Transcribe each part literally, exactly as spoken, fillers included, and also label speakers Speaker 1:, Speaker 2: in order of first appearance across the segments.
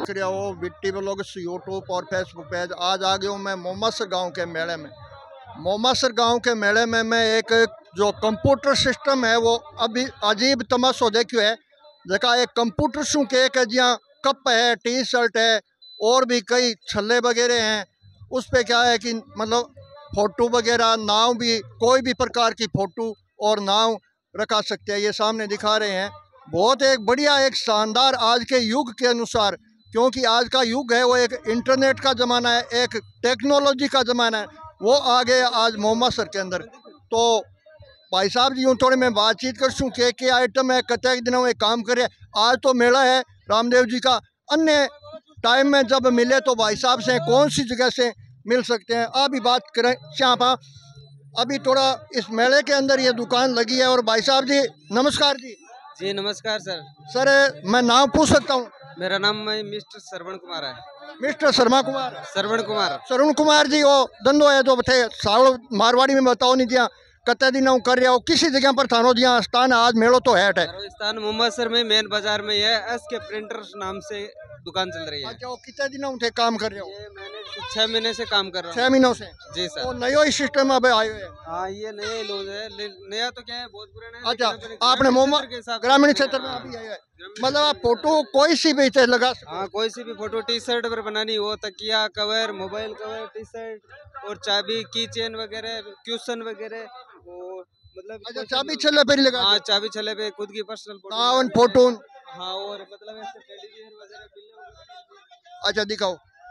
Speaker 1: देख रहे हो विट्टी ब्लॉग्स यूट्यूब और फेसबुक पेज। आज आ गया हूँ मैं मोमासर गांव के मेले में। मोमासर गांव के मेले में मैं एक जो कंप्यूटर सिस्टम है वो अभी अजीब तमाशो देखियो है। जका एक कंप्यूटर शू केक है जहाँ कप है, टी शर्ट है और भी कई छल्ले वगैरह हैं। उस पे क्या है कि मतलब फोटो वगैरह, नाव भी, कोई भी प्रकार की फोटो और नाव रखा सकते हैं। ये सामने दिखा रहे हैं। बहुत एक बढ़िया, एक शानदार आज के युग के अनुसार, क्योंकि आज का युग है वो एक इंटरनेट का ज़माना है, एक टेक्नोलॉजी का ज़माना है, वो आ गए आज मोमासर के अंदर। तो भाई साहब जी यूँ थोड़ी मैं बातचीत कर सूँ के के आइटम है, कतक दिनों में काम करे। आज तो मेला है रामदेव जी का, अन्य टाइम में जब मिले तो भाई साहब से कौन सी जगह से मिल सकते हैं अभी बात करें। श्यापा अभी थोड़ा इस मेले के अंदर ये दुकान लगी है। और भाई साहब जी नमस्कार जी।
Speaker 2: जी नमस्कार सर।
Speaker 1: सर मैं नाम पूछ सकता हूँ?
Speaker 2: मेरा नाम मिस्टर श्रवण कुमार है।
Speaker 1: मिस्टर शर्मा कुमार,
Speaker 2: श्रवण कुमार,
Speaker 1: श्रवण कुमार जी। वो धंधो है जो थे सावल मारवाड़ी में बताओ नहीं दिया कते दिन कर रहे हो, किसी जगह पर थानो दिया स्थान आज मेलो तो है
Speaker 2: स्थान मोमासर में मेन बाजार में है। एस के प्रिंटर्स नाम से दुकान चल रही है।
Speaker 1: अच्छा, वो कितने दिनों थे काम कर रहे हो?
Speaker 2: ये मैंने छह महीने से काम कर रहा हूँ।
Speaker 1: छह महीनों से?
Speaker 2: जी सर।
Speaker 1: तो नयो ही सिस्टम अब आए हुए?
Speaker 2: हाँ ये नए लोग है, नया तो क्या है बहुत पुराना है।
Speaker 1: अच्छा, आपने मोमा ग्रामीण क्षेत्र में अभी आए हैं, मतलब आप फोटो कोई सी भी लगा सकते?
Speaker 2: हाँ कोई सी भी फोटो टी शर्ट पर बनानी हो, तकिया cover, mobile cover, T shirt और चाबी, की चेन वगैरह, क्वेश्चन वगैरह, और मतलब
Speaker 1: अच्छा चाबी छल्ले पे लगा?
Speaker 2: हाँ चाबी छल्ले पे खुद की पर्सनल
Speaker 1: फोटो फोटो।
Speaker 2: हाँ और मतलब ऐसे टेडी बियर वगैरह।
Speaker 1: अच्छा दिखाओ,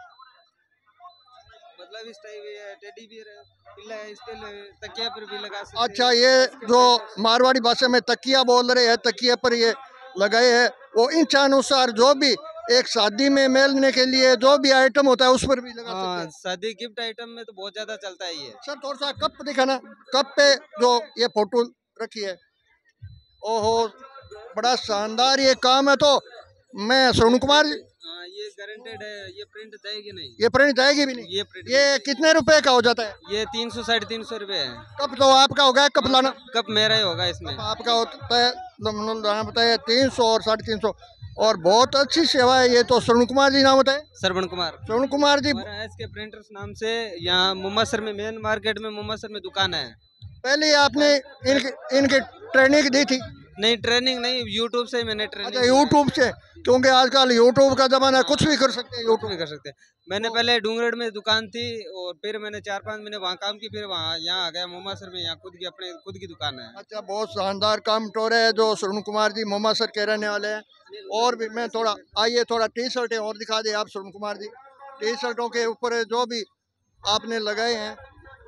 Speaker 2: मतलब इस टाइप है, टेडी बियर है, पिल्ला है, इस पे तकिया पर भी लगा सकते हैं।
Speaker 1: अच्छा, ये जो मारवाड़ी भाषा में तकिया बोल रहे हैं, तकिया पर ये लगाए हैं। वो इंच अनुसार जो भी एक शादी में मेलने के लिए जो भी आइटम होता है उस पर भी लगा सकते हैं।
Speaker 2: शादी गिफ्ट आइटम में तो बहुत ज्यादा चलता है ये। सर
Speaker 1: थोड़ा सा कप दिखाना, कप पे जो ये फोटो रखी है। ओहो बड़ा शानदार ये काम है। तो मैं श्रवण कुमार जी,
Speaker 2: ये गारंटेड है, ये प्रिंट जाएगी नहीं।
Speaker 1: ये प्रिंट जाएगी भी नहीं? ये प्रिंट ये कितने रुपए का हो जाता है?
Speaker 2: ये तीन सौ साढ़े तीन सौ रुपए है।
Speaker 1: कप तो आपका होगा, कप लाना?
Speaker 2: कप मेरा ही होगा इसमें।
Speaker 1: आपका होता है बताया तीन सौ और साढ़े तीन सौ। और बहुत अच्छी सेवा है ये। तो श्रवण कुमार जी नाम बताए?
Speaker 2: Shravan Kumar.
Speaker 1: Shravan Kumar ji
Speaker 2: S K printers नाम से यहाँ मोमासर में मेन मार्केट में मोमासर में दुकान है।
Speaker 1: पहले आपने इनकी इनकी ट्रेनिंग दी थी?
Speaker 2: नहीं ट्रेनिंग नहीं, यूट्यूब से मैंने ट्रेनिंग।
Speaker 1: अच्छा यूट्यूब से, क्योंकि आजकल यूट्यूब का जमाना है, कुछ भी कर सकते हैं, यूट्यूब
Speaker 2: भी कर सकते हैं। मैंने पहले डूंगरगढ़ में दुकान थी और फिर मैंने चार पाँच महीने वहाँ काम की, फिर वहाँ यहाँ आ गया मोमासर में, यहाँ खुद की अपने खुद की दुकान है। अच्छा, बहुत शानदार काम टोर है जो श्रवण कुमार जी मोमासर के रहने वाले हैं। और भी मैं थोड़ा आइए थोड़ा टी शर्टें और दिखा दे आप श्रवण कुमार जी। टी शर्टों के ऊपर जो भी आपने लगाए हैं,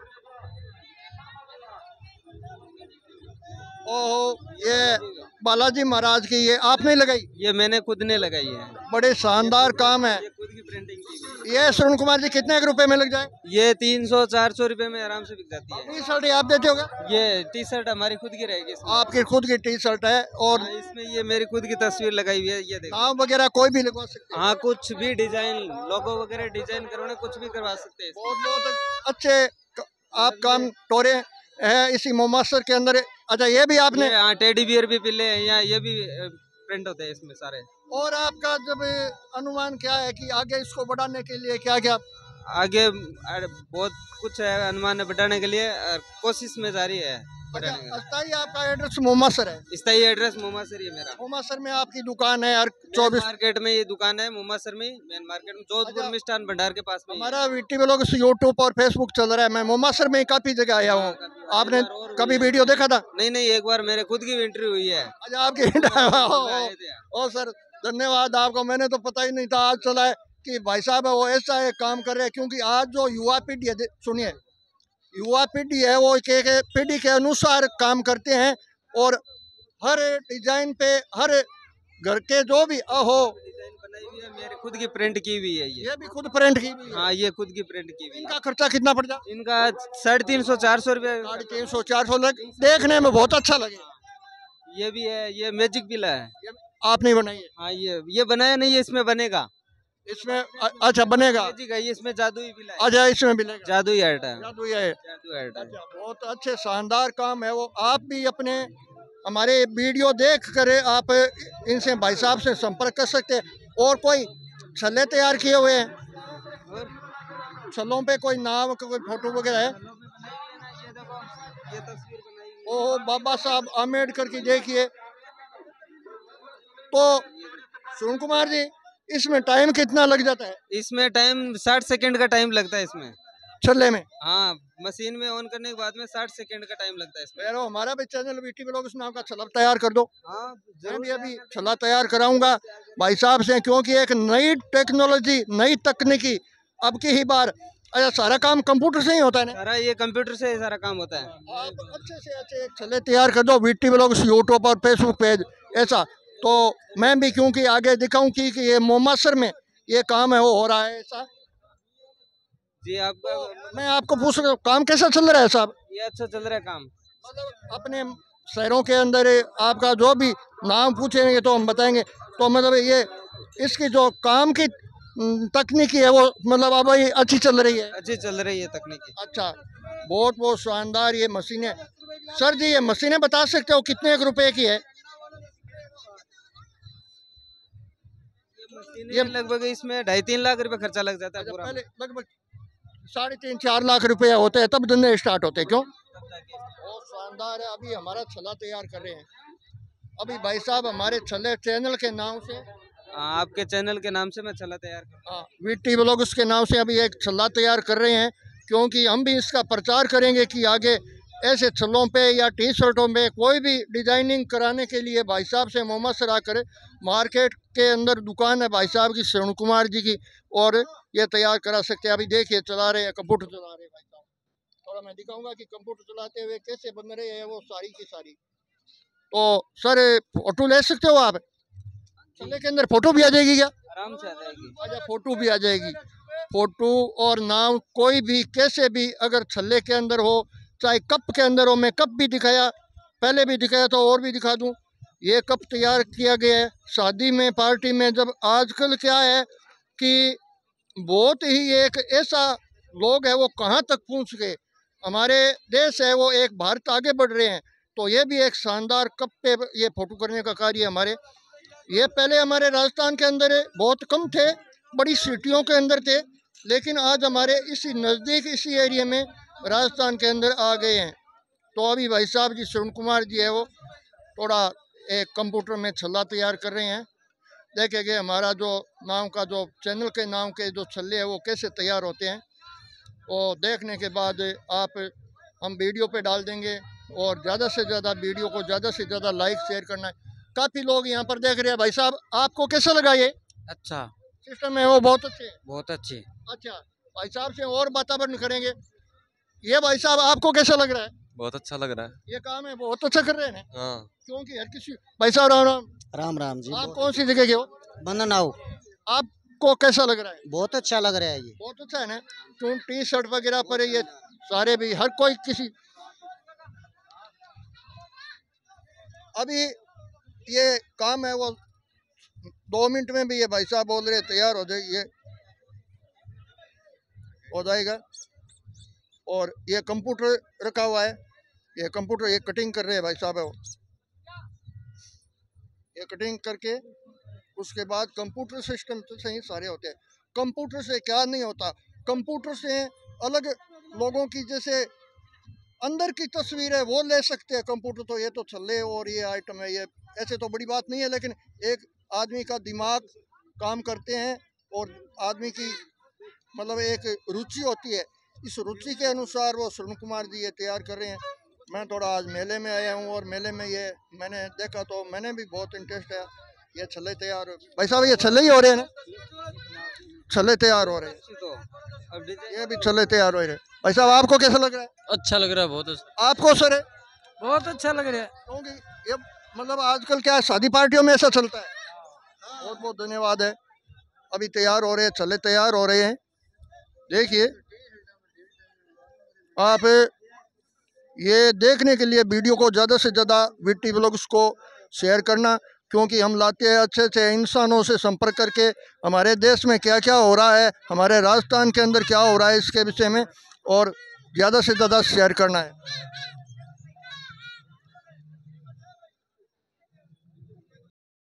Speaker 2: ओहो ये बालाजी महाराज की ये आपने लगाई? ये मैंने खुद ने लगाई है। बड़े शानदार काम है। ये खुद की प्रिंटिंग की। ये श्रवण कुमार जी कितने रुपए में लग जाए? ये तीन सौ चार सौ रुपए में आराम से बिक जाती है। टी शर्ट आप देते होगा? ये टी शर्ट हमारी खुद की रहेगी। आपकी खुद की टी शर्ट है और हाँ, इसमें ये मेरी खुद की तस्वीर लगाई हुई है। ये देखो, नाम वगैरह कोई भी लगवा सकते हैं? हाँ कुछ भी डिजाइन, लोगो वगैरह डिजाइन करवाना कुछ भी करवा सकते हैं। बहुत बहुत अच्छे आप काम टोरे है इसी मोमासर के अंदर। अच्छा ये भी आपने? हाँ टेडी बियर भी पिल्ले हैं यहाँ, ये भी प्रिंट होते हैं इसमें सारे। और आपका जब अनुमान क्या है कि आगे इसको बढ़ाने के लिए क्या क्या? आगे बहुत कुछ है अनुमान बढ़ाने के लिए, कोशिश में जारी है। अस्थाई आपका एड्रेस मोमासर है? स्थाई एड्रेस मोमासर ही मेरा। मोमासर में आपकी दुकान है? हर चौबीस मार्केट में ये दुकान है मोमासर में, मेन मार्केट में, जोधपुर मिष्ठान भंडार के पास में। हमारा वीटी ब्लॉग यूट्यूब और फेसबुक चल रहा है। मैं मोमासर में काफी जगह आया हूँ। आपने कभी वीडियो देखा था? नहीं नहीं, एक बार मेरे खुद की इंटरव्यू हुई है। अच्छा आपकी? ओ सर धन्यवाद आपको, मैंने तो पता ही नहीं था, आज चला है कि भाई साहब वो ऐसा है काम कर रहे हैं। क्योंकि आज जो युवा पीढ़ी है, सुनिए युवा पीढ़ी है वो के, के पीढ़ी के अनुसार काम करते हैं और हर डिजाइन पे हर घर के जो भी अहो डिजाइन बनाई हुई है, मेरे खुद की प्रिंट की हुई है। ये ये भी खुद प्रिंट की हुई है? हाँ ये खुद की प्रिंट की हुई। इनका खर्चा कितना पड़ जाए? इनका साढ़े तीन सौ चार सौ रुपये। साढ़े तीन सौ चार सौ लग, देखने में बहुत अच्छा लगे। ये भी है, ये मैजिक पिला है। आपने बनाई है? हाँ ये ये बनाया नहीं है, इसमें बनेगा। इसमें अच्छा बनेगा? ये इसमें जादुई पिला है। अच्छा इसमें मिलेगा जादुई आर्ट है। जादुई है, जादुई आर्ट है। अच्छा, बहुत अच्छे शानदार काम है वो। आप भी अपने हमारे वीडियो देख कर आप इनसे भाई साहब से संपर्क कर सकते हैं। और कोई
Speaker 1: छल्ले तैयार किए हुए हैं, छल्लों पे कोई नाम कोई फोटो वगैरह है। ओह बाबा साहब आम्बेडकर की देखिए। तो सुन कुमार जी, इसमें टाइम कितना लग जाता है?
Speaker 2: इसमें टाइम साठ सेकंड का टाइम लगता है इसमें,
Speaker 1: छल्ले में।
Speaker 2: हाँ, मशीन में ऑन करने के बाद में साठ सेकंड का टाइम लगता है इसमें।
Speaker 1: यार हमारा भी चैनल वीटी ब्लॉग उस नाम का छल्ला तैयार कर दो।
Speaker 2: हाँ,
Speaker 1: मैं भी अभी छल्ला तैयार कराऊंगा भाई साहब से, क्योंकि एक नई टेक्नोलॉजी, नई तकनीकी अब की ही बार। अच्छा, सारा काम कंप्यूटर से ही होता है ना?
Speaker 2: सारा ये कंप्यूटर से ही सारा काम होता है।
Speaker 1: आप अच्छे से अच्छे एक छल्ले तैयार कर दो वीटी ब्लॉग यूट्यूब और फेसबुक पेज ऐसा, तो मैं भी क्योंकि आगे दिखाऊं कि, कि ये मोमासर में ये काम है वो हो रहा है ऐसा।
Speaker 2: जी आपका
Speaker 1: तो मैं आपको पूछ रहा हूँ काम कैसा चल रहा है साहब?
Speaker 2: ये अच्छा चल रहा है काम।
Speaker 1: मतलब अपने शहरों के अंदर आपका जो भी नाम पूछेंगे तो हम बताएंगे। तो मतलब ये इसकी जो काम की तकनीकी है वो मतलब अब ये अच्छी चल रही है?
Speaker 2: अच्छी चल रही है तकनीकी।
Speaker 1: अच्छा, बहुत बहुत शानदार ये मशीनें। सर जी ये मशीनें बता सकते हो कितने एक रुपए की है?
Speaker 2: ये लगभग इसमें ढाई तीन लाख रुपए खर्चा लग जाता है पूरा।
Speaker 1: पहले लगभग साढ़े तीन चार लाख रुपया होते हैं तब धंधे स्टार्ट होते हैं। क्यों? बहुत शानदार है। अभी हमारा छल्ला तैयार कर रहे हैं अभी भाई साहब हमारे छल्ले चैनल के नाम से।
Speaker 2: हाँ, आपके चैनल के नाम से मैं छल्ला तैयार कर रहा हूँ।
Speaker 1: वीटी ब्लॉग उसके नाम से अभी एक छल्ला तैयार कर रहे हैं, क्योंकि हम भी इसका प्रचार करेंगे कि आगे ऐसे छल्लों पे या टी शर्टों में कोई भी डिजाइनिंग कराने के लिए भाई साहब से मोहम्मद सरा करे। मार्केट के अंदर दुकान है भाई साहब की, श्रवण कुमार जी की, और ये तैयार करा सकते हैं। अभी देखिए चला रहे हैं, कंप्यूटर चला रहे हैं भाई साहब। थोड़ा मैं दिखाऊंगा कि कंप्यूटर चलाते हुए कैसे बन रहे हैं वो सारी की सारी। तो सर फोटो ले सकते हो आप? छल्ले के अंदर फोटो भी आ जाएगी क्या?
Speaker 2: आराम से आ जाएगी।
Speaker 1: अच्छा, फोटो भी आ जाएगी। फोटो और नाम कोई भी कैसे भी अगर छल्ले के अंदर हो, चाहे कप के अंदर हो। मैं कप भी दिखाया, पहले भी दिखाया तो और भी दिखा दूं। ये कप तैयार किया गया है शादी में, पार्टी में। जब आजकल क्या है कि बहुत ही एक ऐसा लोग है वो कहाँ तक पहुँच गए, हमारे देश है वो एक भारत आगे बढ़ रहे हैं। तो ये भी एक शानदार कप पे ये फोटो करने का कार्य हमारे, ये पहले हमारे राजस्थान के अंदर बहुत कम थे, बड़ी सिटियों के अंदर थे, लेकिन आज हमारे इसी नज़दीक इसी एरिया में राजस्थान के अंदर आ गए हैं। तो अभी भाई साहब जी श्रवण कुमार जी है वो थोड़ा एक कंप्यूटर में छल्ला तैयार कर रहे हैं। देखेंगे हमारा जो नाम का जो चैनल के नाम के जो छल्ले हैं वो कैसे तैयार होते हैं। और देखने के बाद आप हम वीडियो पे डाल देंगे, और ज़्यादा से ज़्यादा वीडियो को ज़्यादा से ज़्यादा लाइक शेयर करना है। काफ़ी लोग यहाँ पर देख रहे हैं। भाई साहब आपको कैसा लगा ये?
Speaker 2: अच्छा
Speaker 1: सिस्टम है वो बहुत अच्छे,
Speaker 2: बहुत अच्छे।
Speaker 1: अच्छा, भाई साहब से और वातावरण करेंगे। ये भाई साहब आपको कैसा लग रहा है?
Speaker 3: बहुत अच्छा लग रहा है।
Speaker 1: ये काम है बहुत अच्छा कर रहे हैं।
Speaker 3: हाँ,
Speaker 1: क्योंकि हर किसी भाई साहब राम राम
Speaker 4: राम राम जी।
Speaker 1: आप कौन सी जगह के हो?
Speaker 4: बंधन आओ।
Speaker 1: आपको कैसा लग रहा है?
Speaker 4: बहुत अच्छा लग रहा है ये।
Speaker 1: बहुत अच्छा है ना। क्यों टी शर्ट वगैरह पर ये सारे भी हर कोई किसी अभी ये काम है वो दो मिनट में भी ये भाई साहब बोल रहे तैयार हो जाए, ये हो जाएगा। और ये कंप्यूटर रखा हुआ है, ये कंप्यूटर ये कटिंग कर रहे हैं भाई साहब है वो, ये कटिंग करके उसके बाद कंप्यूटर सिस्टम से ही सारे होते हैं। कंप्यूटर से क्या नहीं होता, कंप्यूटर से अलग लोगों की जैसे अंदर की तस्वीर है वो ले सकते हैं कंप्यूटर। तो ये तो छल्ले और ये आइटम है, ये ऐसे तो बड़ी बात नहीं है, लेकिन एक आदमी का दिमाग काम करते हैं और आदमी की मतलब एक रुचि होती है, इस रुचि के अनुसार वो श्रवण कुमार जी ये तैयार कर रहे हैं। मैं थोड़ा आज मेले में आया हूँ और मेले में ये मैंने देखा तो मैंने भी बहुत इंटरेस्ट है। ये छल्ले तैयार भाई साहब, ये छल्ले ही हो रहे हैं ना? छल्ले तैयार हो रहे हैं, ये भी छल्ले तैयार हो रहे हैं। भाई साहब आपको कैसा लग रहा है?
Speaker 3: अच्छा लग रहा है बहुत।
Speaker 1: आपको सर है?
Speaker 3: बहुत अच्छा लग रहा है,
Speaker 1: क्योंकि ये मतलब आजकल क्या है शादी पार्टियों में ऐसा चलता है। बहुत बहुत धन्यवाद है। अभी तैयार हो रहे हैं, छल्ले तैयार हो रहे हैं। देखिए आप ये देखने के लिए वीडियो को ज़्यादा से ज़्यादा वीटी ब्लॉग्स को शेयर करना, क्योंकि हम लाते हैं अच्छे अच्छे इंसानों से संपर्क करके हमारे देश में क्या क्या हो रहा है, हमारे राजस्थान के अंदर क्या हो रहा है इसके विषय में, और ज़्यादा से ज़्यादा शेयर करना है।